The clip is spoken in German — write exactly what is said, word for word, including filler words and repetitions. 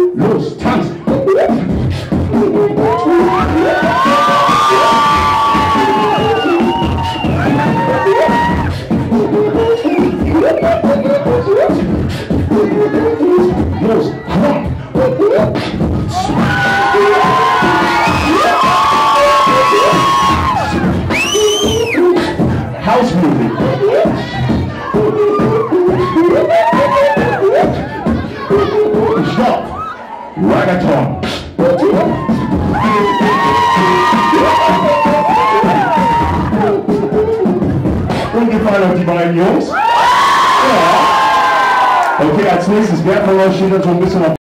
Los, tanz! Los, komm! House music. Stop. Reggaeton. Und gefallen euch die beiden Jungs? Ja. Okay, als nächstes, wer von euch steht dann so ein bisschen auf